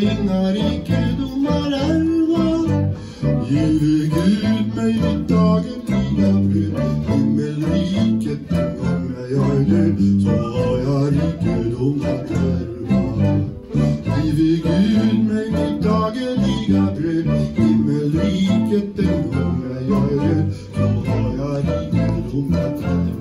inga rikedomar ärva. Give Gud mig mitt dagliga bröd. Himmelriket den gång när jag är död, så har jag rikedom att ärva. Give Gud mig mitt dagliga bröd. Himmelriket den gång när jag är död, så har jag rikedom att ärva.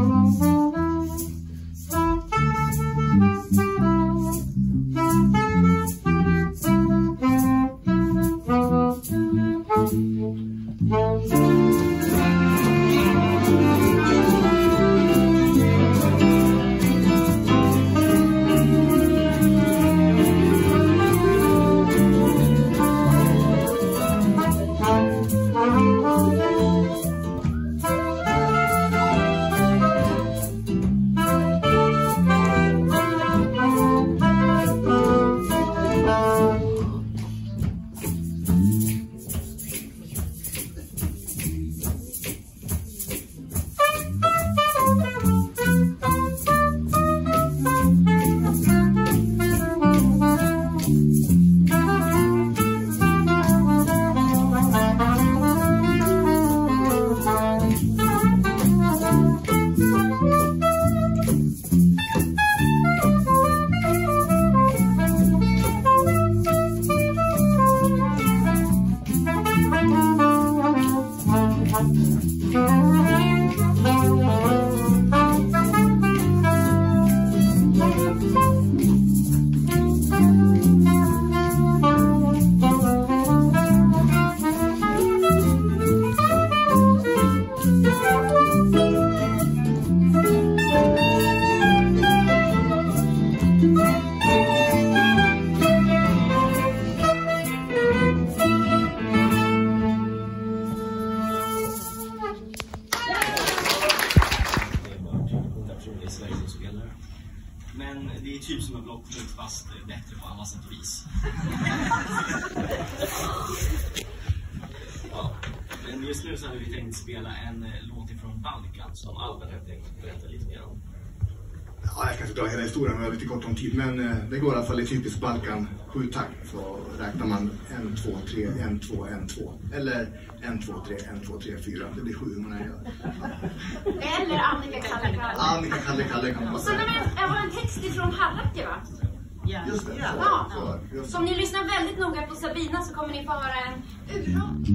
Men det är typ som en blockflöjt fast bättre på alla sätt och vis. Ja. Men just nu så hade vi tänkt spela en låt ifrån Balkan som Albert hade tänkt berätta lite mer om. Ja, jag kan inte dra hela historien, jag har lite kort om tid, men det går i alla fall i typisk Balkan 7-takt, så räknar man 1, 2, 3, 1, 2, 1, 2 eller 1, 2, 3, 1, 2, 3, 4, det blir 7 man gör. Eller Annika Kalle Kalle. Annika Kalle Kalle kan man och sen har en text ifrån Harrake, va? Ja. Just det. Ja. Så om ni lyssnar väldigt noga på Sabina så kommer ni få höra en urrat.